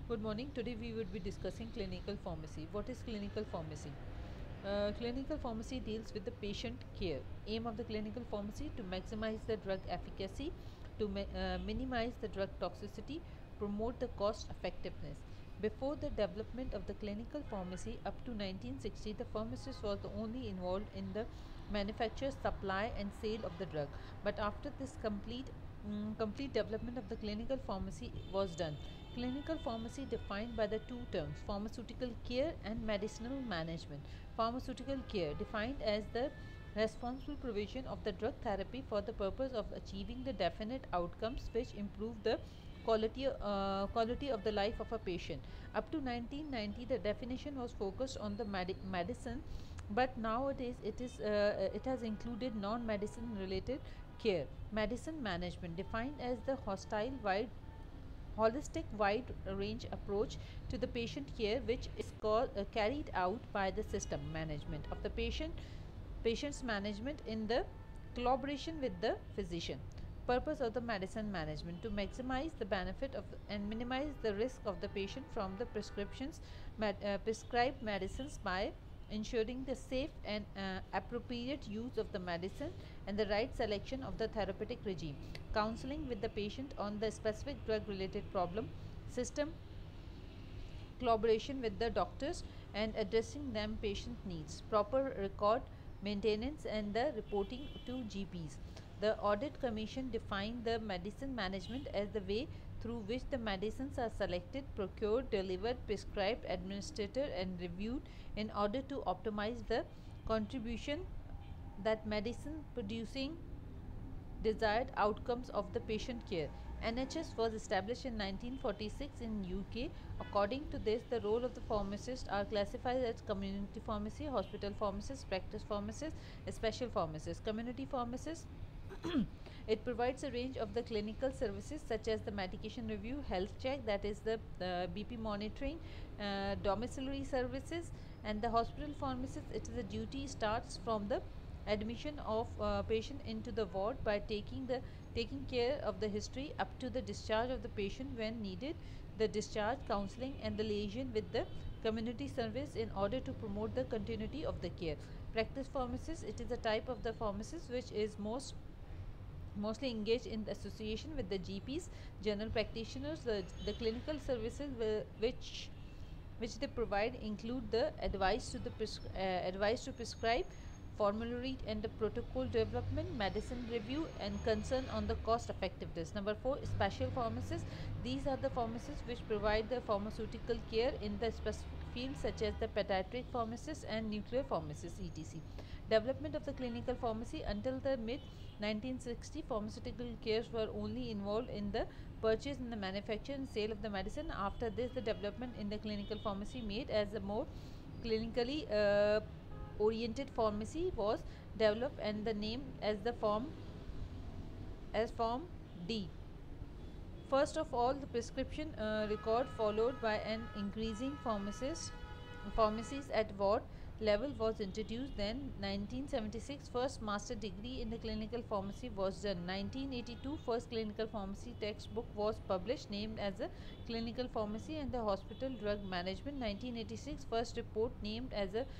Good morning. Today we would be discussing clinical pharmacy. What is clinical pharmacy? Clinical pharmacy deals with the patient care. Aim of the clinical pharmacy to maximize the drug efficacy, to minimize the drug toxicity, promote the cost effectiveness. Before the development of the clinical pharmacy up to 1960, the pharmacist was the only involved in the manufacture, supply, and sale of the drug. But after this complete development of the clinical pharmacy was done. Clinical pharmacy defined by the two terms pharmaceutical care and medicinal management. Pharmaceutical care defined as the responsible provision of the drug therapy for the purpose of achieving the definite outcomes which improve the quality of the life of a patient. Up to 1990, the definition was focused on the medicine, but nowadays it has included non-medicine related care. Medicine management defined as the holistic wide range approach to the patient care which is carried out by the system management of the patient's management in the collaboration with the physician. Purpose of the medicine management to maximize the benefit of and minimize the risk of the patient from the prescribed medicines by ensuring the safe and appropriate use of the medicine and the right selection of the therapeutic regime. Counseling with the patient on the specific drug related problem, system collaboration with the doctors and addressing them patient needs, proper record maintenance and the reporting to GPs. The audit commission defined the medicine management as the way through which the medicines are selected, procured, delivered, prescribed, administered and reviewed in order to optimize the contribution that medicine producing desired outcomes of the patient care. NHS was established in 1946 in UK. According to this, the role of the pharmacist are classified as community pharmacy, hospital pharmacist, practice pharmacist, special pharmacist. Community pharmacist it provides a range of the clinical services such as the medication review, health check, that is the BP monitoring, domiciliary services, and the hospital pharmacist. It is a duty starts from the admission of patient into the ward by taking care of the history up to the discharge of the patient when needed, the discharge counseling and the liaison with the community service in order to promote the continuity of the care. Practice pharmacist, it is a type of the pharmacist which is mostly engaged in association with the GPs, general practitioners. The clinical services which they provide include the advice to prescribe, formulary and the protocol development, medicine review, and concern on the cost effectiveness. Number 4, special pharmacists. These are the pharmacists which provide the pharmaceutical care in the specific fields such as the pediatric pharmacist and nuclear pharmacist, etc. Development of the clinical pharmacy until the mid 1960, pharmaceutical cares were only involved in the purchase and the manufacture and sale of the medicine. After this, the development in the clinical pharmacy made as a more clinically oriented pharmacy was developed and the name as the form D. First of all, the prescription record followed by an increasing pharmacies at ward level was introduced. Then 1976 first master degree in the clinical pharmacy was done. 1982 first clinical pharmacy textbook was published named as a clinical pharmacy and the hospital drug management. 1986 first report named as a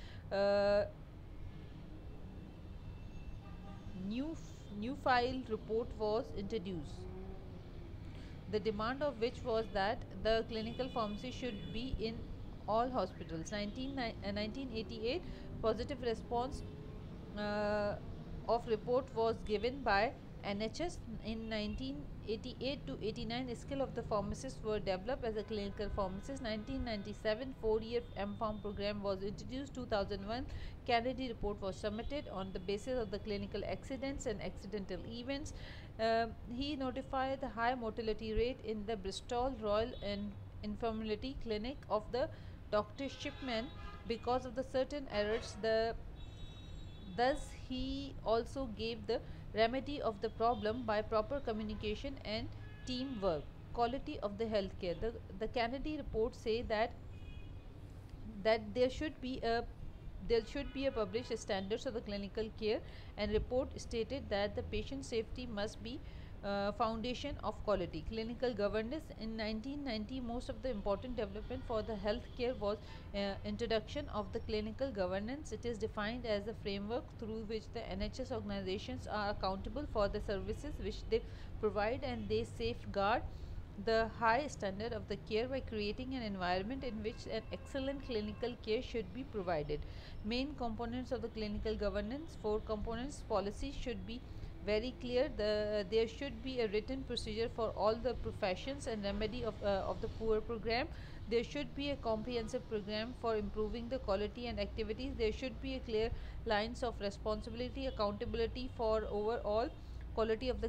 new file report was introduced, the demand of which was that the clinical pharmacy should be in all hospitals. 1988 positive response uh, of report was given by NHS. In 1988 to 89, skill of the pharmacists were developed as a clinical pharmacist. 1997 4-year MPharm program was introduced. 2001 Kennedy report was submitted on the basis of the clinical accidents and accidental events. He notified the high mortality rate in the Bristol Royal and Infirmary Clinic of the Dr. Shipman because of the certain errors. Thus, he also gave the remedy of the problem by proper communication and teamwork. Quality of the healthcare. The Kennedy report say that there should be a published standards of the clinical care, and report stated that the patient safety must be foundation of quality. Clinical governance. In 1990, most of the important development for the healthcare was introduction of the clinical governance. It is defined as a framework through which the NHS organizations are accountable for the services which they provide, and they safeguard the high standard of the care by creating an environment in which an excellent clinical care should be provided. Main components of the clinical governance: four components. Policy should be very clear. There should be a written procedure for all the professions and remedy of the poor program. There should be a comprehensive program for improving the quality and activities. There should be a clear lines of responsibility, accountability for overall quality of the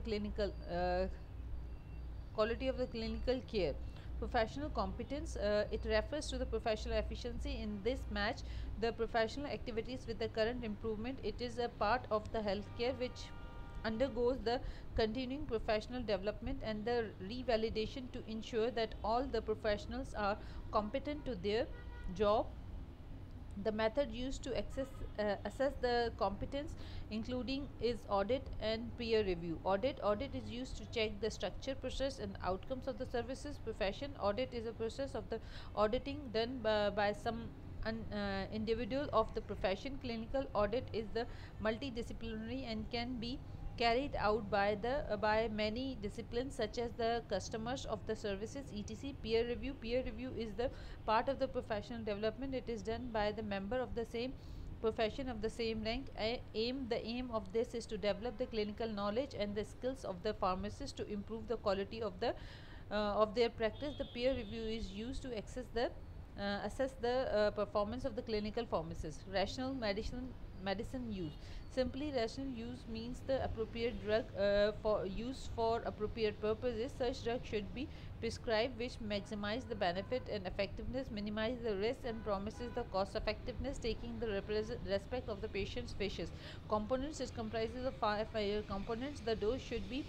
clinical care. Professional competence, it refers to the professional efficiency. In this match the professional activities with the current improvement. It is a part of the healthcare which undergoes the continuing professional development and the revalidation to ensure that all the professionals are competent to their job. The method used to assess the competence including is audit and peer review. Audit is used to check the structure, process and outcomes of the services profession. Audit is a process of the auditing done by some individual of the profession. Clinical audit is the multidisciplinary and can be carried out by many disciplines such as the customers of the services, etc. Peer review is the part of the professional development. It is done by the member of the same profession of the same rank. The aim of this is to develop the clinical knowledge and the skills of the pharmacist to improve the quality of their practice. The peer review is used to assess the performance of the clinical pharmacist. Rational medicine use. Simply, rational use means the appropriate drug for use for appropriate purposes. Such drug should be prescribed which maximize the benefit and effectiveness, minimize the risk and promises the cost effectiveness, taking the respect of the patient's wishes. Components, it comprises of five components. The dose should be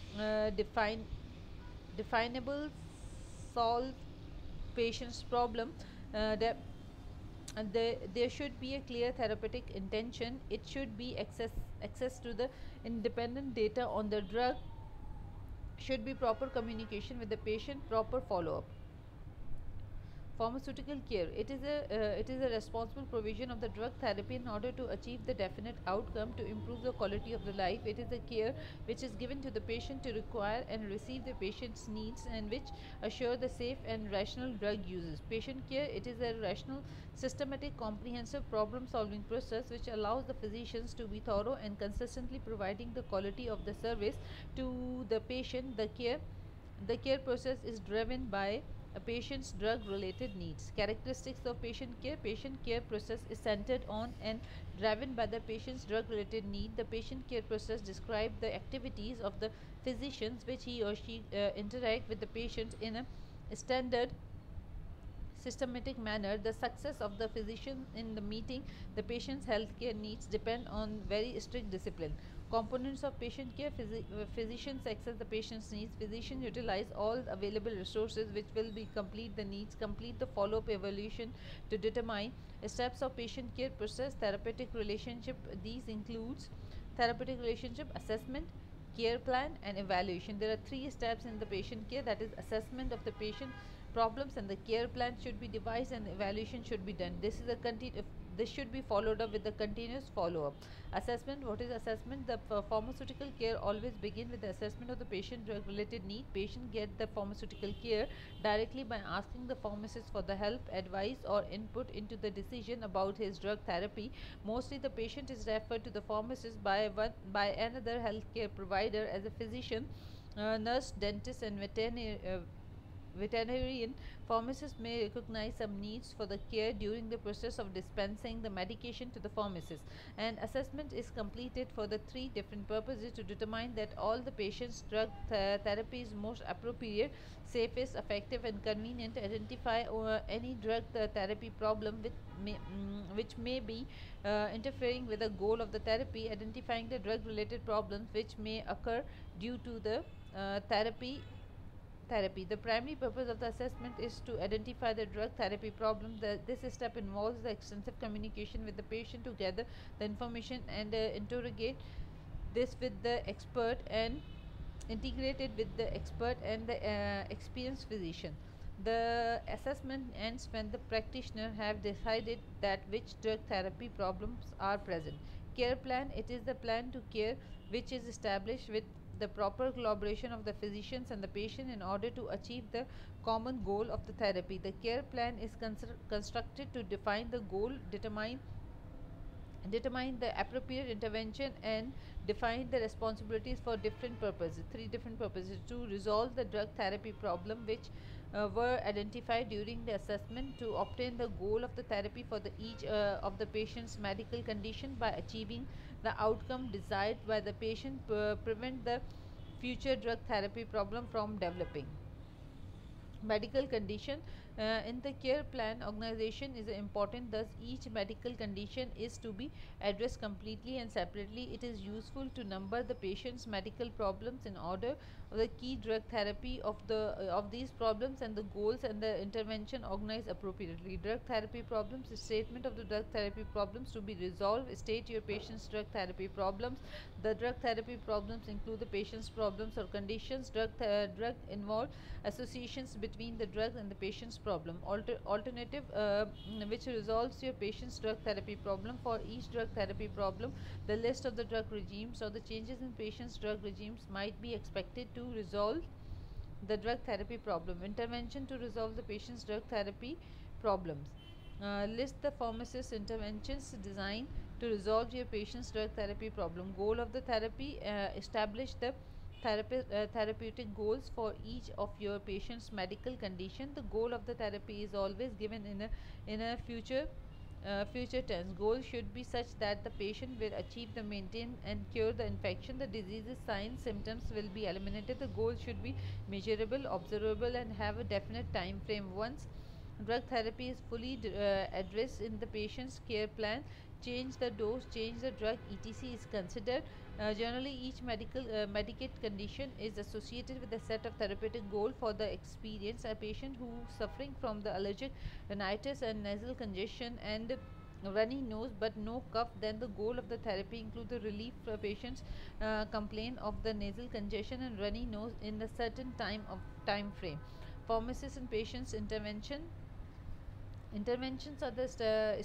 definable, solve patient's problem. That there should be a clear therapeutic intention. It should be access to the independent data on the drug. Should be proper communication with the patient, proper follow up. Pharmaceutical care. It is a responsible provision of the drug therapy in order to achieve the definite outcome to improve the quality of the life. It is a care which is given to the patient to require and receive the patient's needs and which assure the safe and rational drug uses. Patient care. It is a rational, systematic, comprehensive problem solving process which allows the physicians to be thorough and consistently providing the quality of the service to the patient. The care process is driven by a patient's drug related needs. Characteristics of patient care. Patient care process is centered on and driven by the patient's drug related need. The patient care process describes the activities of the physicians which he or she interact with the patient in a standard systematic manner. The success of the physician in the meeting the patient's healthcare needs depend on very strict discipline. Components of patient care. Physicians access the patient's needs. Physicians utilize all available resources which will be complete the needs. Complete the follow-up evaluation to determine steps of patient care process. Therapeutic relationship. These includes therapeutic relationship, assessment, care plan and evaluation. There are three steps in the patient care, that is assessment of the patient problems and the care plan should be devised and evaluation should be done. This should be followed up with the continuous follow up. Assessment. What is assessment? The pharmaceutical care always begin with the assessment of the patient drug related need. Patient get the pharmaceutical care directly by asking the pharmacist for the help, advice or input into the decision about his drug therapy. Mostly the patient is referred to the pharmacist by another healthcare provider as a physician, nurse, dentist and veterinarian. Pharmacists may recognize some needs for the care during the process of dispensing the medication to the pharmacist. And assessment is completed for the three different purposes: to determine that all the patient's drug therapy is most appropriate, safest, effective, and convenient. Identify any drug therapy problem which may be interfering with the goal of the therapy. Identifying the drug related problems which may occur due to the therapy. The primary purpose of the assessment is to identify the drug therapy problem. This step involves the extensive communication with the patient to gather the information and interrogate this with the expert and integrated with the expert and the experienced physician. The assessment ends when the practitioner have decided that which drug therapy problems are present. Care plan, it is the plan to care which is established with the proper collaboration of the physicians and the patient in order to achieve the common goal of the therapy. The care plan is constructed to define the goal, determine the appropriate intervention, and define the responsibilities for different purposes, three different purposes: to resolve the drug therapy problem which were identified during the assessment, to obtain the goal of the therapy for the each of the patient's medical condition by achieving the outcome desired by the patient, prevent the future drug therapy problem from developing. Medical condition, in the care plan organization is important, thus each medical condition is to be addressed completely and separately. It is useful to number the patient's medical problems in order of the key drug therapy of these problems and the goals and the intervention organized appropriately. Drug therapy problems, statement of the drug therapy problems to be resolved: state your patient's drug therapy problems. The drug therapy problems include the patient's problems or conditions. Drug involved associations between the drug and the patient's problem. Alternative, which resolves your patient's drug therapy problem. For each drug therapy problem, the list of the drug regimes or the changes in patient's drug regimes might be expected to resolve the drug therapy problem. Intervention to resolve the patient's drug therapy problems. List the pharmacist's interventions designed to resolve your patient's drug therapy problem. Goal of the therapy, establish the therapeutic goals for each of your patient's medical condition. The goal of the therapy is always given in a future tense. Goal should be such that the patient will achieve the maintain and cure the infection. The disease's signs, symptoms will be eliminated. The goal should be measurable, observable, and have a definite time frame. Once drug therapy is fully addressed in the patient's care plan, change the dose, change the drug, etc. is considered. Generally, each Medicaid condition is associated with a set of therapeutic goal. For the experience, a patient who suffering from the allergic rhinitis and nasal congestion and runny nose but no cough, then the goal of the therapy include the relief for patients complain of the nasal congestion and runny nose in a certain time frame. Pharmacist and patients interventions are the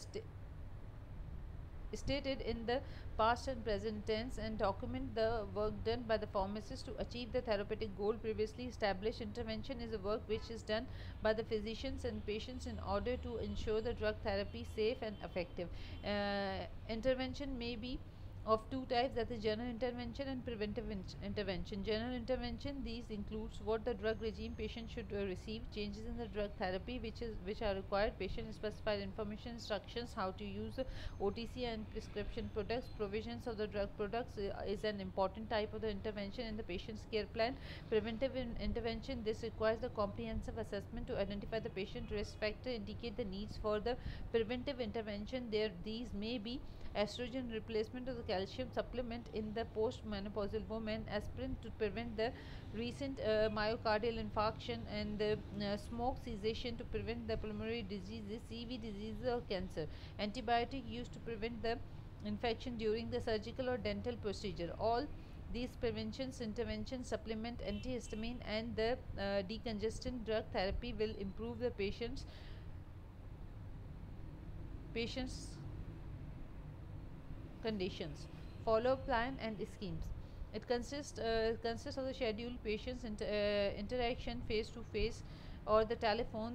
stated in the past and present tense and document the work done by the pharmacist to achieve the therapeutic goal previously established. Intervention is a work which is done by the physicians and patients in order to ensure the drug therapy safe and effective. Intervention may be of two types, that is general intervention and preventive intervention. General intervention, these includes what the drug regime patient should receive, changes in the drug therapy which are required, patient specified information, instructions how to use OTC and prescription products. Provisions of the drug products is an important type of the intervention in the patient's care plan. Preventive intervention, this requires the comprehensive assessment to identify the patient risk factor, indicate the needs for the preventive intervention. These may be estrogen replacement of the calcium supplement in the postmenopausal woman, aspirin to prevent the recent myocardial infarction, and the smoke cessation to prevent the pulmonary diseases, CV diseases, or cancer. Antibiotic used to prevent the infection during the surgical or dental procedure. All these preventions interventions supplement antihistamine and the decongestant drug therapy will improve the patient's conditions. Follow plan and schemes. It consists of the scheduled patient's interaction face to face or the telephone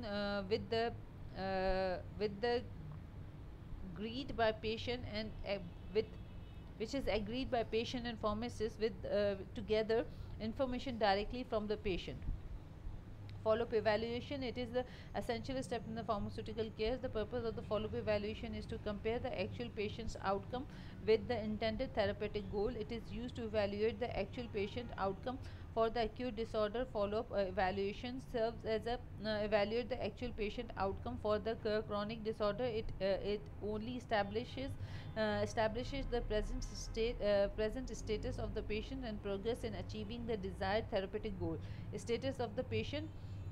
with the agreed by patient and with which is agreed by patient and pharmacist with together information directly from the patient. Follow-up evaluation, it is the essential step in the pharmaceutical care. The purpose of the follow-up evaluation is to compare the actual patient's outcome with the intended therapeutic goal. It is used to evaluate the actual patient outcome for the acute disorder. Follow-up evaluation serves as a evaluate the actual patient outcome for the chronic disorder. It only establishes the present status of the patient and progress in achieving the desired therapeutic goal. Status of the patient,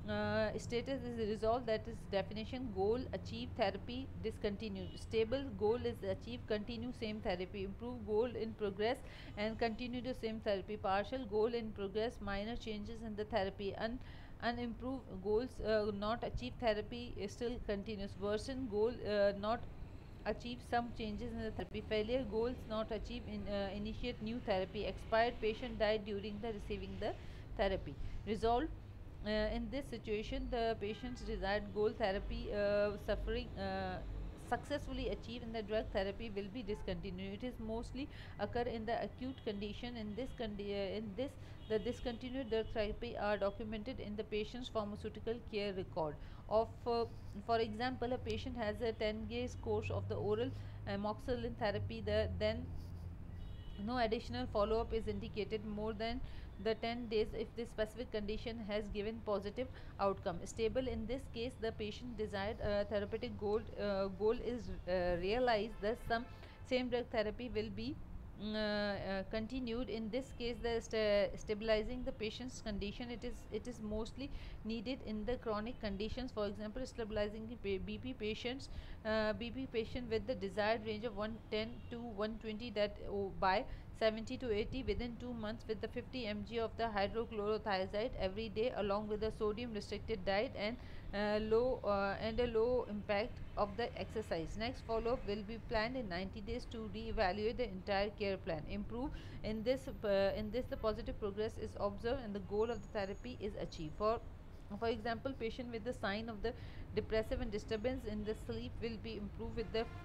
Status is resolved, that is definition. Goal achieve, therapy discontinued. Stable goal is achieve, continue same therapy. Improve goal in progress and continue the same therapy. Partial goal in progress, minor changes in the therapy. Unimproved goals not achieve, therapy still continues. Worsen goal not achieve, some changes in the therapy. Failure goals not achieve, initiate new therapy. Expired patient died during the receiving the therapy. Resolve, in this situation the patient's desired goal therapy suffering successfully achieved in the drug therapy will be discontinued. It is mostly occur in the acute condition. In this the discontinued drug therapy are documented in the patient's pharmaceutical care record of for example, a patient has a 10 days course of the oral amoxicillin therapy. Then no additional follow-up is indicated more than the 10 days if the specific condition has given positive outcome. Stable, in this case the patient desired therapeutic goal is realized, thus some same drug therapy will be continued. In this case the stabilizing the patient's condition, it is mostly needed in the chronic conditions. For example, stabilizing the BP patients, BP patient with the desired range of 110 to 120, that by 70 to 80 within 2 months with the 50 mg of the hydrochlorothiazide every day along with the sodium restricted diet and a low impact of the exercise. Next follow-up will be planned in 90 days to re-evaluate the entire care plan. Improve, in this the positive progress is observed and the goal of the therapy is achieved. For example, patient with the sign of the depressive and disturbance in the sleep will be improved with the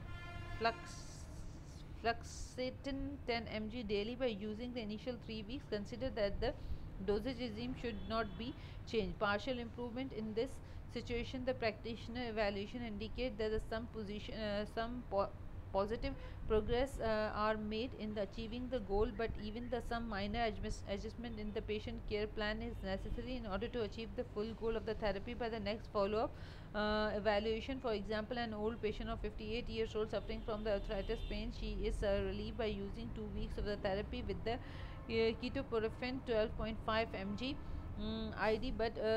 fluoxetine 10 mg daily by using the initial 3 weeks. Consider that the dosage regime should not be changed. Partial improvement, in this situation the practitioner evaluation indicate that some positive progress are made in the achieving the goal, but even the some minor adjustment in the patient care plan is necessary in order to achieve the full goal of the therapy. By the next follow-up evaluation, for example, an old patient of 58 years old suffering from the arthritis pain, she is relieved by using 2 weeks of the therapy with the ketoprofen 12.5 mg id,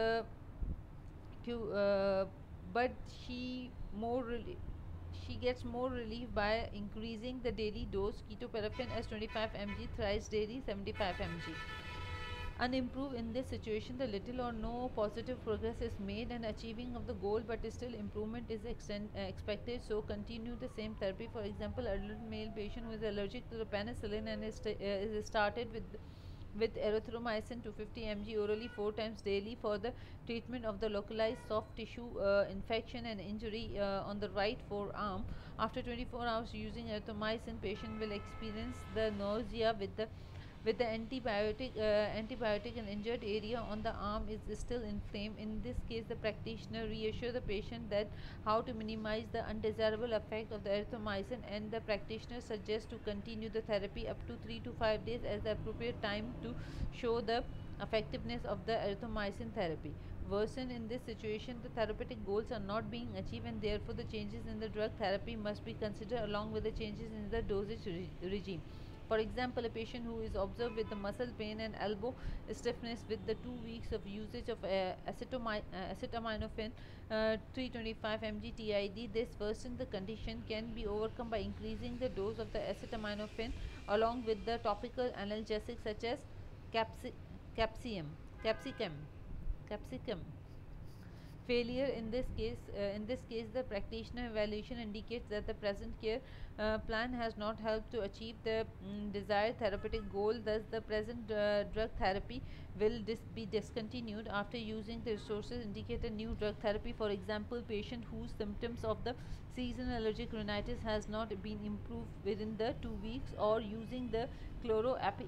to but she gets more relief by increasing the daily dose ketoprofen as 25 mg thrice daily 75 mg. Unimproved, in this situation the little or no positive progress is made in achieving of the goal, but still improvement is expected, so continue the same therapy. For example, adult male patient who is allergic to the penicillin and is started with erythromycin 250 mg orally 4 times daily for the treatment of the localized soft tissue infection and injury on the right forearm. After 24 hours using erythromycin, patient will experience the nausea with the antibiotic and injured area on the arm is still inflamed. In this case, the practitioner reassure the patient that how to minimize the undesirable effect of the erythromycin, and the practitioner suggests to continue the therapy up to 3 to 5 days as the appropriate time to show the effectiveness of the erythromycin therapy. Worsen, in this situation the therapeutic goals are not being achieved and therefore the changes in the drug therapy must be considered along with the changes in the dosage regime. For example, a patient who is observed with the muscle pain and elbow stiffness with the 2 weeks of usage of acetaminophen 325 mg TID, this worsen the condition can be overcome by increasing the dose of the acetaminophen along with the topical analgesics such as capsi- capsium, capsicum, capsicum. Failure, in this case the practitioner evaluation indicates that the present care plan has not helped to achieve the desired therapeutic goal, thus the present drug therapy will be discontinued. After using the resources indicate a new drug therapy. For example, patient whose symptoms of the seasonal allergic rhinitis has not been improved within the 2 weeks or using the chloroapi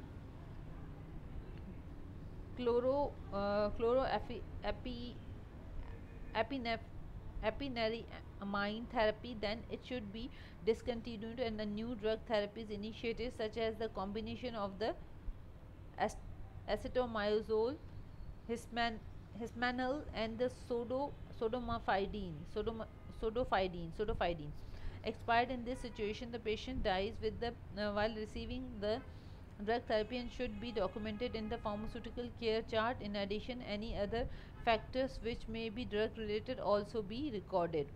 chloro chloroapi epinephrine epinephrine therapy, then it should be discontinued and a new drug therapies initiated such as the combination of the acetomyazole, hisman, hismanol and the sodofidine expired. In this situation the patient dies with the while receiving the drug therapy and should be documented in the pharmaceutical care chart. In addition, any other factors which may be drug related also be recorded.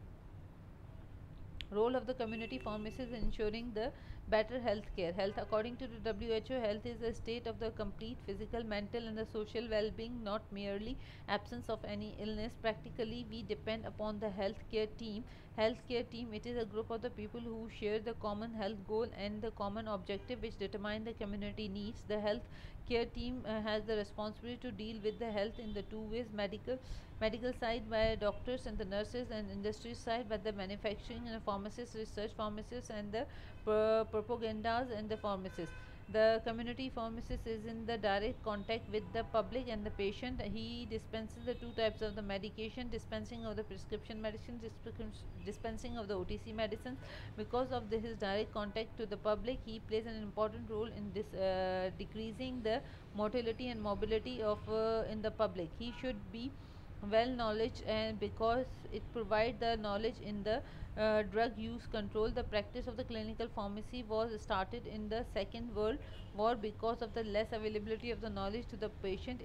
Role of the community pharmacist in ensuring the better health care. Health, according to the WHO, health is a state of the complete physical, mental, and the social well-being, not merely absence of any illness. Practically, we depend upon the healthcare team. Healthcare team, it is a group of the people who share the common health goal and the common objective which determine the community needs. The health care team has the responsibility to deal with the health in the two ways: medical side by doctors and the nurses, and industry side by the manufacturing and the pharmacists, research pharmacists, and the propagandas and the pharmacists. The community pharmacist is in the direct contact with the public and the patient. He dispenses the two types of the medication: dispensing of the prescription medicine, dispensing of the OTC medicines. Because of his direct contact to the public, he plays an important role in this decreasing the mortality and mobility of in the public. He should be well knowledge, and because it provide the knowledge in the drug use control. The practice of the clinical pharmacy was started in the Second World War. Because of the less availability of the knowledge to the patient,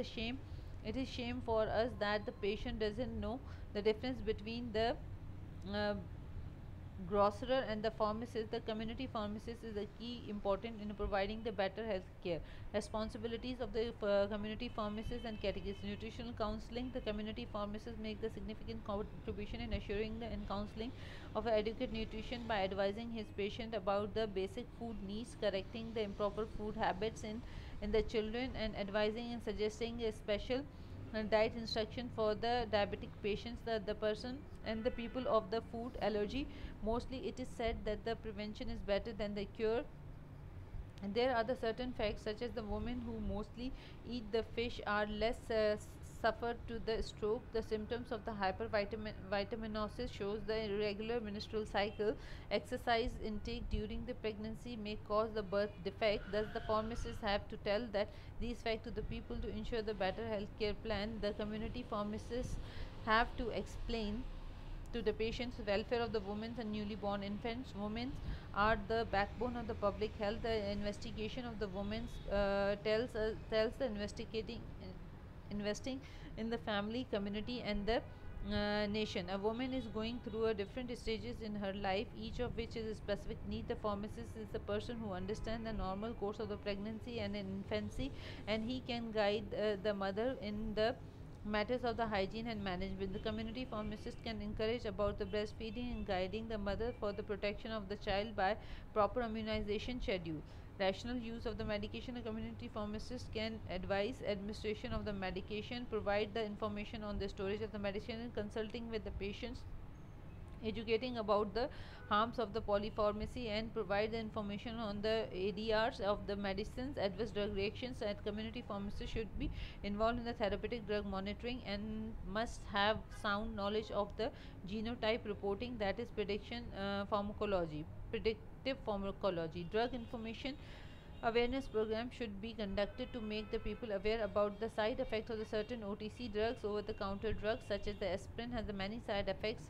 it is shame for us that the patient doesn't know the difference between the uh, grocer and the pharmacist. The community pharmacist is a key important in providing the better health care. Responsibilities of the community pharmacist and categories: nutritional counseling. The community pharmacist make the significant contribution in assuring the and counseling of adequate nutrition by advising his patient about the basic food needs, correcting the improper food habits in the children, and advising and suggesting a special diet instruction for the diabetic patients, the person and the people of the food allergy. Mostly it is said that the prevention is better than the cure, and there are the certain facts such as the women who mostly eat the fish are less suffer to the stroke. The symptoms of the hypervitaminosis shows the irregular menstrual cycle. Exercise intake during the pregnancy may cause the birth defect. Thus, the pharmacists have to tell that these facts to the people to ensure the better healthcare plan. The community pharmacists have to explain to the patient's welfare of the women and newly born infants. Women are the backbone of the public health. The investigation of the women tells the investing in the family, community, and the nation. A woman is going through a different stages in her life, each of which is a specific need. The pharmacist is the person who understands the normal course of the pregnancy and infancy, and he can guide the mother in the matters of the hygiene and management. The community pharmacist can encourage about the breastfeeding and guiding the mother for the protection of the child by proper immunization schedule. Rational use of the medication. A community pharmacist can advise administration of the medication, provide the information on the storage of the medicine, and consulting with the patients, educating about the harms of the polypharmacy, and provide the information on the ADRs of the medicines, adverse drug reactions. And community pharmacists should be involved in the therapeutic drug monitoring and must have sound knowledge of the genotype reporting, that is predictive pharmacology. Drug information awareness program should be conducted to make the people aware about the side effects of the certain OTC drugs. Over the counter drugs such as the aspirin has the many side effects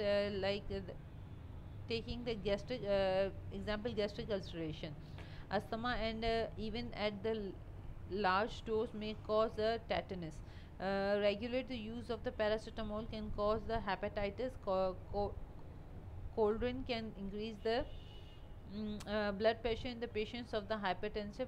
taking the gastric ulceration, asthma, and even at the large dose may cause a tetanus. Regulate the use of the paracetamol can cause the hepatitis. Coldrin can increase the blood pressure in the patients of the hypertensive.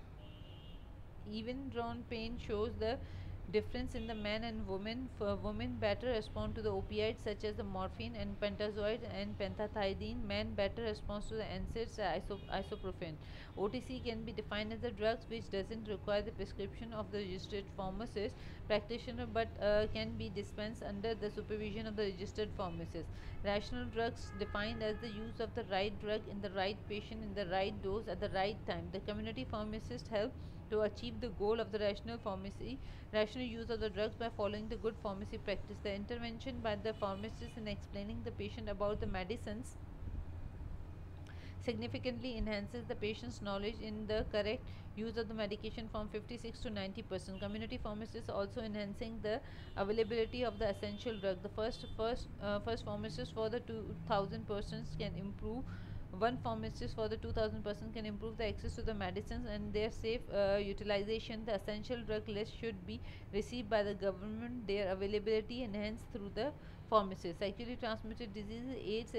Even drawn pain shows the difference in the men and women. For women, better respond to the opioids such as the morphine and pentazoid and pentathiazine. Men better respond to the NSAIDs, isoprofen. OTC can be defined as the drugs which doesn't require the prescription of the registered pharmacist practitioner, but can be dispensed under the supervision of the registered pharmacist. Rational drugs defined as the use of the right drug in the right patient in the right dose at the right time. The community pharmacist help to achieve the goal of the rational use of the drugs by following the good pharmacy practice. The intervention by the pharmacist in explaining the patient about the medicines significantly enhances the patient's knowledge in the correct use of the medication from 56 to 90%. Community pharmacists also enhancing the availability of the essential drug. The first pharmacist for the 2000 persons can improve one pharmacist for the 2000 person can improve the access to the medicines and their safe utilization. The essential drug list should be received by the government, their availability enhanced through the pharmacists. Sexually transmitted diseases, AIDS.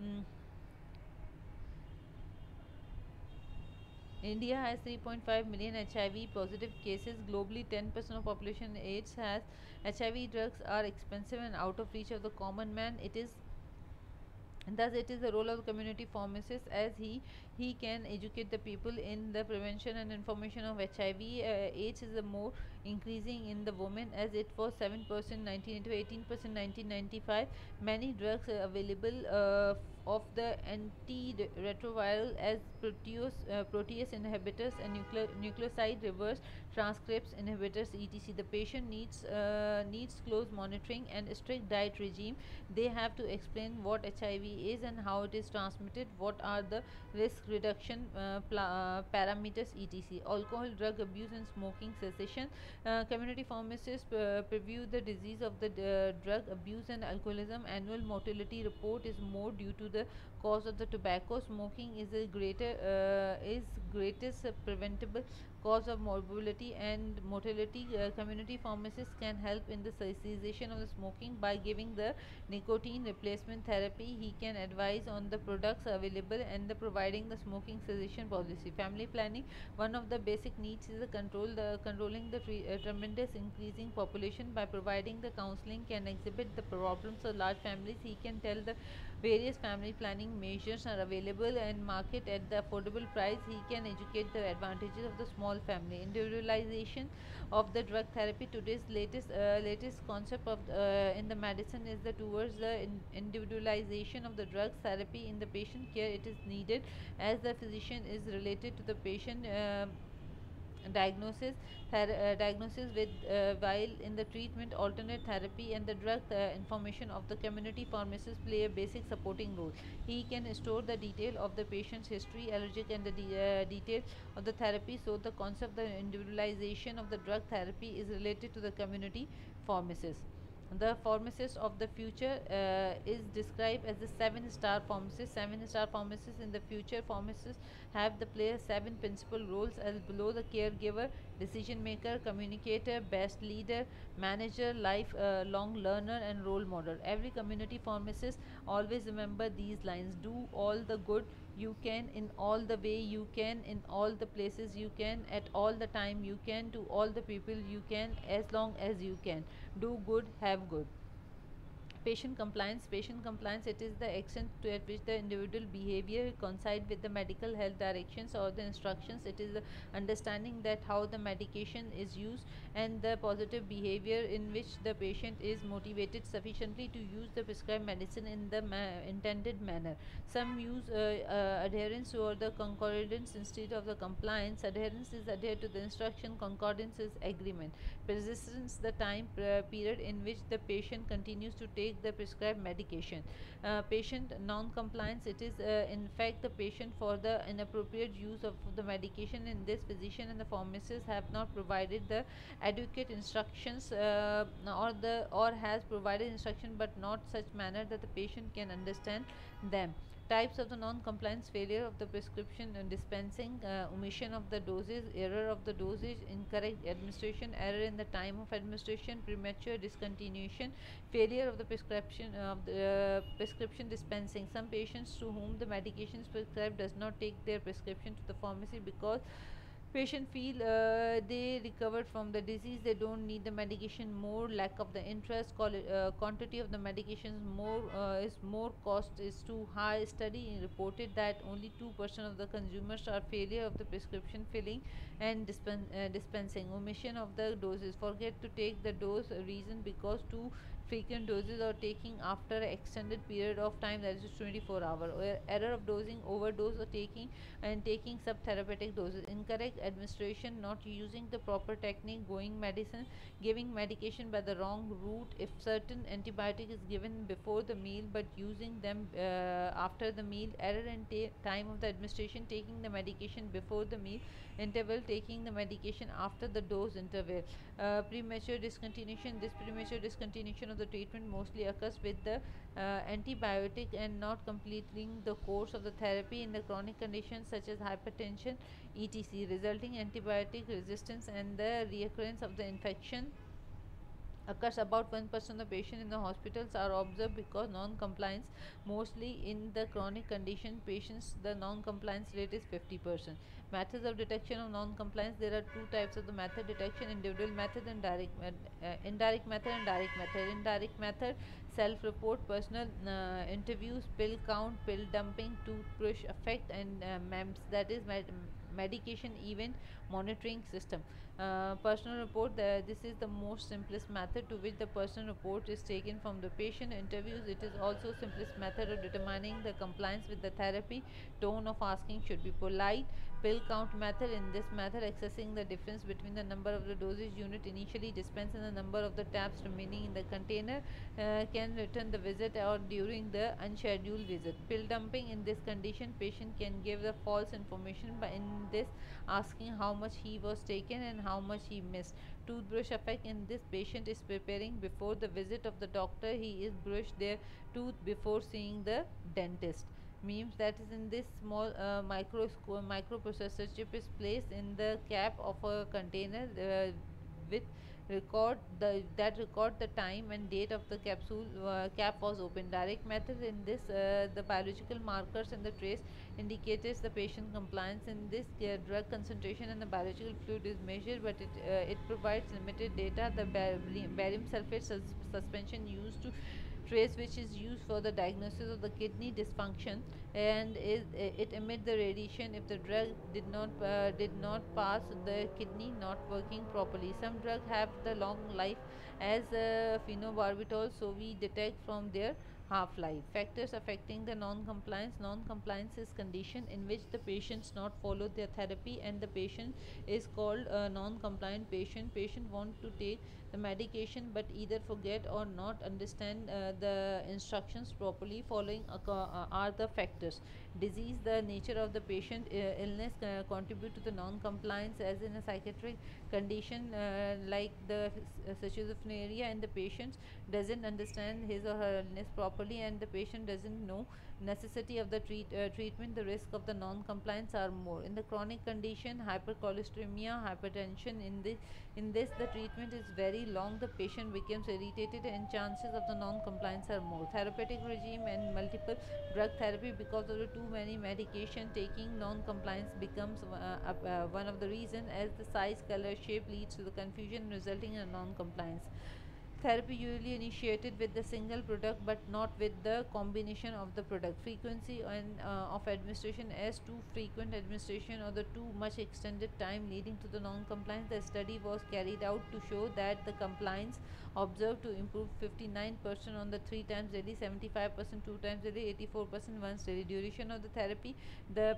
India has 3.5 million HIV positive cases. Globally, 10% of population AIDS has HIV. Drugs are expensive and out of reach of the common man. It is and thus it is the role of the community pharmacist as he can educate the people in the prevention and information of HIV. AIDS is the more increasing in the women as it was 7% 19 to 18% 1995. Many drugs are available of the antiretroviral as protease inhibitors and nucleoside reverse transcripts inhibitors etc. The patient needs close monitoring and strict diet regime. They have to explain what HIV is and how it is transmitted, what are the risk reduction parameters etc. Alcohol, drug abuse and smoking cessation. Community pharmacists preview the disease of the drug abuse and alcoholism. Annual mortality report is more due to the cause of the tobacco. Smoking is a greatest preventable cause of morbidity and mortality. Community pharmacists can help in the cessation of the smoking by giving the nicotine replacement therapy. He can advise on the products available and the providing the smoking cessation policy. Family planning, one of the basic needs is the controlling the tremendous increasing population. By providing the counseling can exhibit the problems of large families. He can tell the various family planning measures are available and market at the affordable price. He can educate the advantages of the small family. Individualization of the drug therapy. Today's latest concept of in the medicine is the towards the individualization of the drugs therapy in the patient care. It is needed as the physician is related to the patient diagnosis with while in the treatment alternate therapy and the drug information of the community pharmacist play a basic supporting role. He can store the detail of the patient's history allergic and the detail of the therapy. So the concept of the individualization of the drug therapy is related to the community pharmacist. The pharmacist of the future is described as the seven-star pharmacist. Seven-star pharmacists in the future pharmacists have the play seven principal roles as below: the caregiver, decision maker, communicator, best leader, manager, life long learner, and role model. Every community pharmacist always remember these lines: do all the good you can in all the way you can in all the places you can at all the time you can to all the people you can as long as you can. Do good, have good. Patient compliance, it is the extent to at which the individual behavior coincide with the medical health directions or the instructions. It is the understanding that how the medication is used and the positive behavior in which the patient is motivated sufficiently to use the prescribed medicine in the intended manner. Some use adherence or the concordance instead of the compliance. Adherence is adhere to the instruction, concordance is agreement. Persistence, the time period in which the patient continues to take the prescribed medication. Patient non-compliance, it is in fact the patient for the inappropriate use of the medication. In this, physician and the pharmacist have not provided the adequate instructions or has provided instruction but not such manner that the patient can understand them. Types of the non-compliance: failure of the prescription and dispensing, omission of the doses, error of the dosage, incorrect administration, error in the time of administration, premature discontinuation, failure of the prescription dispensing. Some patients to whom the medication is prescribed does not take their prescription to the pharmacy because patient feel they recovered from the disease, they don't need the medication more. Lack of the interest, quantity of the medications is more, cost is too high. Study reported that only 2% of the consumers are failure of the prescription filling and dispensing. Omission of the doses, forget to take the dose, reason because too frequent doses are taking after an extended period of time, that is 24 hours. Error of dosing, overdose or taking subtherapeutic doses. Incorrect administration, not using the proper technique, going medicine, giving medication by the wrong route. If certain antibiotic is given before the meal but using them after the meal. Error in time of the administration, taking the medication before the meal interval, taking the medication after the dose interval. Premature discontinuation, this premature discontinuation of the treatment mostly occurs with the antibiotic and not completing the course of the therapy in the chronic conditions such as hypertension, etc., resulting antibiotic resistance and the recurrence of the infection occurs. About 1% of patients in the hospitals are observed because non-compliance. Mostly in the chronic condition patients, the non-compliance rate is 50%. Methods of detection of non-compliance: there are two types of the method detection: individual method and indirect method and direct method. Indirect method: self-report, personal interviews, pill count, pill dumping, toothbrush effect, and MEMS, that is medication event monitoring system. Personal report: this is the most simplest method to which the personal report is taken from the patient interviews. It is also simplest method of determining the compliance with the therapy. Tone of asking should be polite. Pill count method: in this method, accessing the difference between the number of the dosage unit initially dispensed and the number of the tabs remaining in the container can return the visit or during the unscheduled visit. Pill dumping: in this condition, patient can give the false information by in this asking how much he was taken and how much he missed. Toothbrush effect: in this, patient is preparing before the visit of the doctor. He is brushed their tooth before seeing the dentist. Means: that is, in this small microprocessor chip is placed in the cap of a container with record the that record the time and date of the capsule cap was opened. Direct method: in this, the biological markers and the trace indicators the patient compliance. In this, drug concentration and the biological fluid is measured, but it provides limited data. The barium sulfate suspension used to trace, which is used for the diagnosis of the kidney dysfunction, and it emit the radiation if the drug did not pass the kidney not working properly. Some drugs have the long life as phenobarbital, so we detect from their half-life. Factors affecting the non-compliance: non-compliance is condition in which the patients not follow their therapy and the patient is called a non-compliant patient want to take the medication but either forget or not understand the instructions properly. Following are the factors: disease: the nature of the patient illness contribute to the non-compliance, as in a psychiatric condition like the schizophrenia, and the patient doesn't understand his or her illness properly and the patient doesn't know necessity of the treatment. The risk of the non-compliance are more. In the chronic condition, hypercholesteremia, hypertension, in this the treatment is very long, the patient becomes irritated and chances of the non-compliance are more. Therapeutic regime and multiple drug therapy: because of the too many medication taking, non-compliance becomes one of the reason, as the size, color, shape leads to the confusion resulting in non-compliance. Therapy usually initiated with the single product but not with the combination of the product. Frequency and of administration: as too frequent administration or the too much extended time leading to the non-compliance. The study was carried out to show that the compliance observed to improve 59% on the 3 times daily, 75% 2 times daily, 84% once daily. Duration of the therapy: the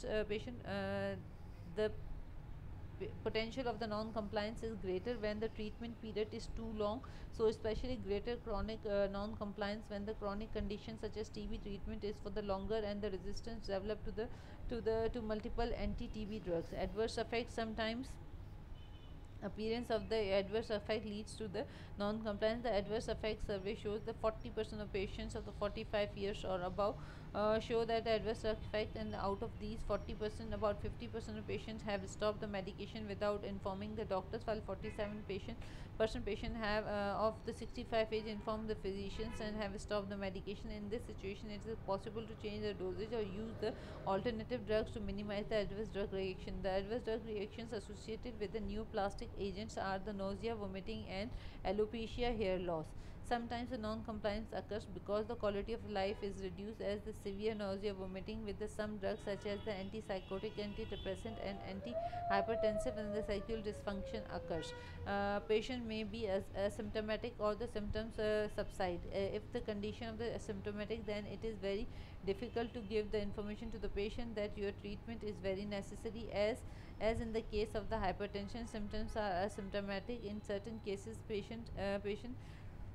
the potential of the non-compliance is greater when the treatment period is too long, so especially greater chronic non-compliance when the chronic condition such as TB treatment is for the longer and the resistance developed to multiple anti-TB drugs. Adverse effects: sometimes appearance of the adverse effect leads to the non-compliance. The adverse effect survey shows that 40% of patients of the 45 years or above show that the adverse effect, and out of these 40%, about 50% of patients have stopped the medication without informing the doctors, while 47% patient have of the 65 age informed the physicians and have stopped the medication. In this situation, it is possible to change the dosage or use the alternative drugs to minimize the adverse drug reaction. The adverse drug reactions associated with the new plastic agents are the nausea, vomiting, and alopecia, hair loss. Sometimes the non-compliance occurs because the quality of life is reduced, as the severe nausea, vomiting with the some drugs such as the antipsychotic, antidepressant, and antihypertensive, and the sexual dysfunction occurs. Patient may be as asymptomatic or the symptoms subside. If the condition of the asymptomatic, then it is very difficult to give the information to the patient that your treatment is very necessary, as in the case of the hypertension symptoms are asymptomatic. In certain cases patient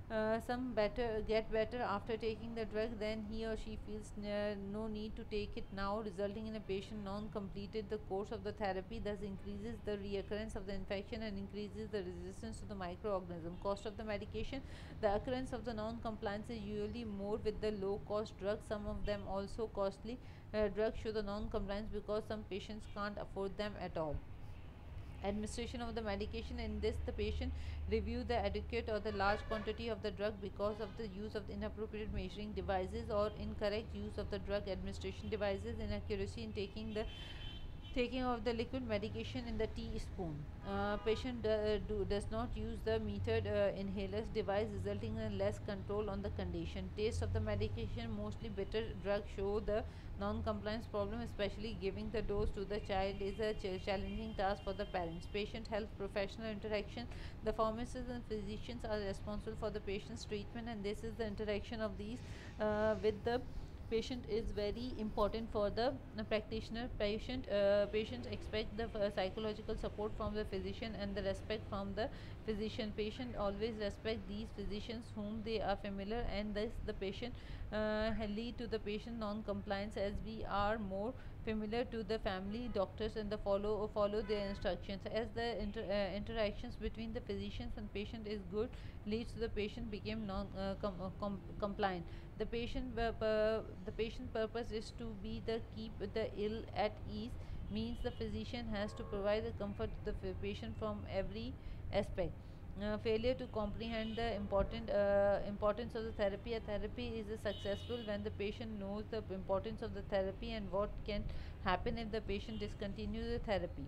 Some better get better after taking the drug, then he or she feels no need to take it now, resulting in a patient non-completed the course of the therapy, thus increases the reoccurrence of the infection and increases the resistance to the microorganism. Cost of the medication: the occurrence of the non-compliance is usually more with the low-cost drugs. Some of them also costly drugs show the non-compliance because some patients can't afford them at all. Administration of the medication: in this, the patient review the adequate or the large quantity of the drug because of the use of the inappropriate measuring devices or incorrect use of the drug administration devices, inaccuracy in taking of the liquid medication in the teaspoon. Patient does not use the metered inhalers device, resulting in less control on the condition. Taste of the medication: mostly bitter drugs show the non-compliance problem, especially giving the dose to the child is a challenging task for the parents. Patient health professional interaction: the pharmacists and physicians are responsible for the patient's treatment, and this is the interaction of these with the patient is very important for the practitioner. Patients expect the psychological support from the physician and the respect from the physician. Patient always respect these physicians whom they are familiar, and thus the patient lead to the patient non-compliance as we are more familiar to the family doctors and the follow their instructions. As the interactions between the physicians and patient is good, leads to the patient became compliant. The patient purpose is to be the keep the ill at ease, means the physician has to provide the comfort to the patient from every aspect. Failure to comprehend the importance of the therapy. A therapy is successful when the patient knows the importance of the therapy and what can happen if the patient discontinues the therapy.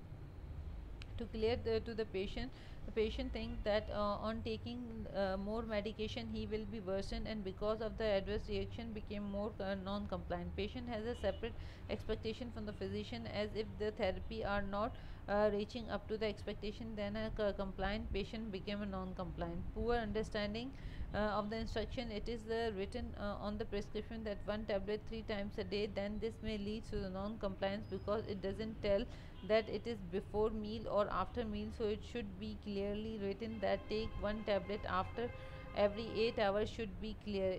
To clear to the patient think that on taking more medication he will be worsened, and because of the adverse reaction became more non-compliant. Patient has a separate expectation from the physician, as if the therapy are not reaching up to the expectation, then a compliant patient became a non-compliant. Poor understanding of the instruction: it is written on the prescription that one tablet 3 times a day, then this may lead to the non-compliance because it doesn't tell that it is before meal or after meal. So it should be clearly written that take one tablet after every 8 hours should be clear.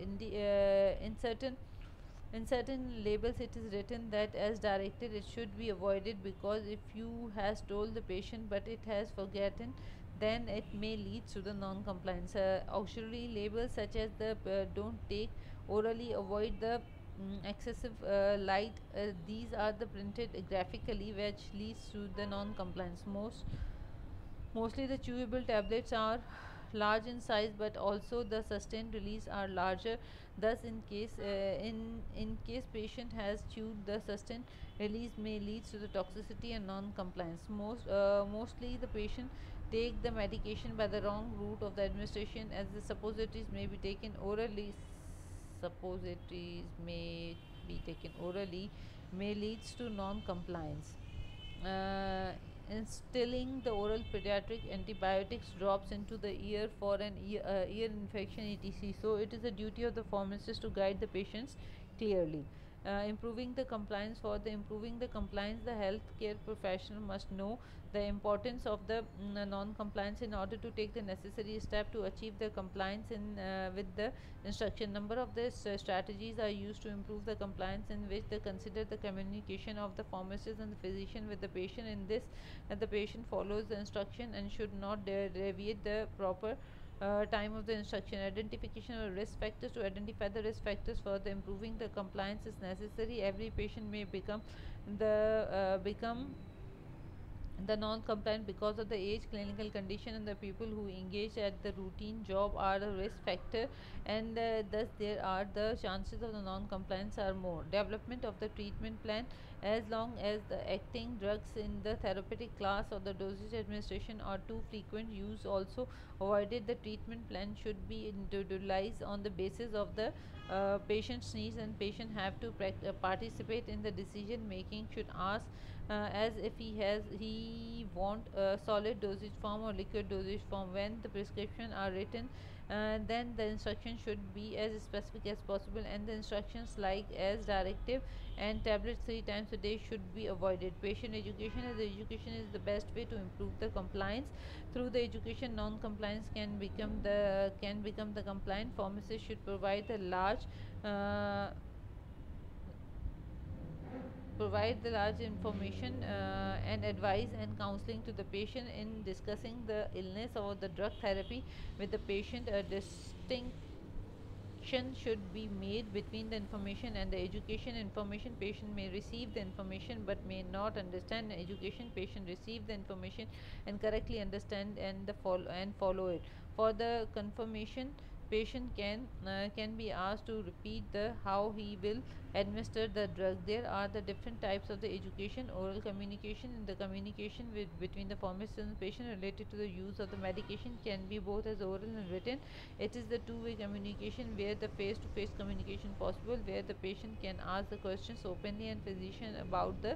In certain labels it is written that as directed, it should be avoided because if you has told the patient but it has forgotten, then it may lead to the non-compliance. Auxiliary labels such as the don't take orally, avoid the excessive light, these are the printed graphically, which leads to the non-compliance. Mostly the chewable tablets are large in size, but also the sustained release are larger. Thus, in case patient has chewed, the sustained release may lead to the toxicity and non-compliance. Mostly the patient take the medication by the wrong route of the administration, as the suppositories may be taken orally. Suppositories may be taken orally may leads to non-compliance. uh, Instilling the oral pediatric antibiotics drops into the ear for an ear infection, etc. So it is the duty of the pharmacist to guide the patients clearly. Improving the compliance: for the improving the compliance, the healthcare professional must know the importance of the non-compliance in order to take the necessary step to achieve the compliance in with the instruction. Number of these strategies are used to improve the compliance, in which they consider the communication of the pharmacist and the physician with the patient. In this, the patient follows the instruction and should not deviate the proper time of the instruction. Identification of risk factors: to identify the risk factors for the improving the compliance is necessary. Every patient may become the non-compliant because of the age, clinical condition, and the people who engage at the routine job are a risk factor, and thus there are the chances of the non-compliance are more. Development of the treatment plan: as long as the acting drugs in the therapeutic class or the dosage administration are too frequent, use also avoided. The treatment plan should be individualized on the basis of the patient's needs, and patient have to participate in the decision making. Should ask as if he want a solid dosage form or liquid dosage form. When the prescription are written then the instruction should be as specific as possible, and the instructions like as directive and tablets 3 times a day should be avoided. Patient education, as education is the best way to improve the compliance. Through the education, non-compliance can become the compliant. Pharmacists should uh, provide the large information and advice and counseling to the patient in discussing the illness or the drug therapy with the patient. A distinction should be made between the information and the education. Information, patient may receive the information but may not understand. Education, patient receive the information and correctly understand and follow it. For the confirmation, patient can be asked to repeat the how he will administer the drug. There are the different types of the education. Oral communication, in the communication between the pharmacist and the patient related to the use of the medication can be both as oral and written. It is the two-way communication where the face-to-face communication possible, where the patient can ask the questions openly and physician about the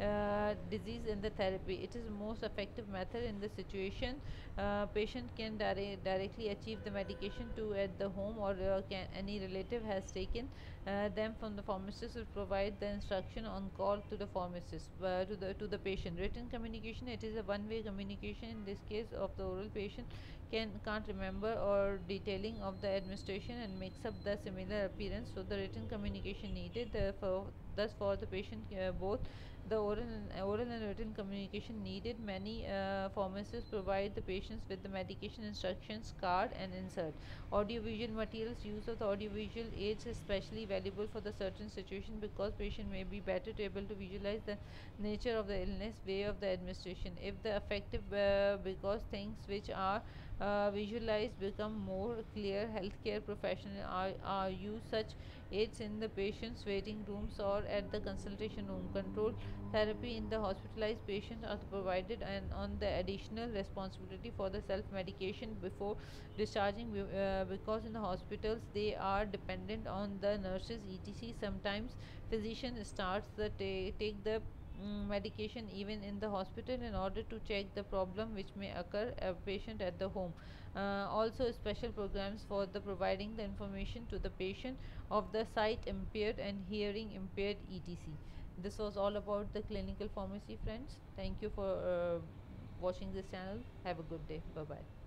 disease and the therapy. It is most effective method in the situation. Patient can directly achieve the medication to at the home, or can any relative has taken them from the pharmacist will provide the instruction on call to the pharmacist to the patient. Written communication, it is a one-way communication. In this case of the oral, patient can't remember or detailing of the administration and makes up the similar appearance, so the written communication needed. Thus for the patient, both the oral and written communication needed. Many pharmacists provide the patients with the medication instructions card and insert. Audiovisual materials, use of the audiovisual aids is especially valuable for the certain situation because patient may be better able to visualize the nature of the illness, way of the administration. If the effective, because things which are visualized become more clear, healthcare professionals are use such aids in the patient's waiting rooms or at the consultation room. Control therapy in the hospitalized patients are provided and on the additional responsibility for the self-medication before discharging, because in the hospitals they are dependent on the nurses etc. Sometimes physician starts the take the medication even in the hospital in order to check the problem which may occur a patient at the home. Also special programs for the providing the information to the patient of the sight impaired and hearing impaired etc. This was all about the clinical pharmacy, friends. Thank you for watching this channel. Have a good day. Bye bye.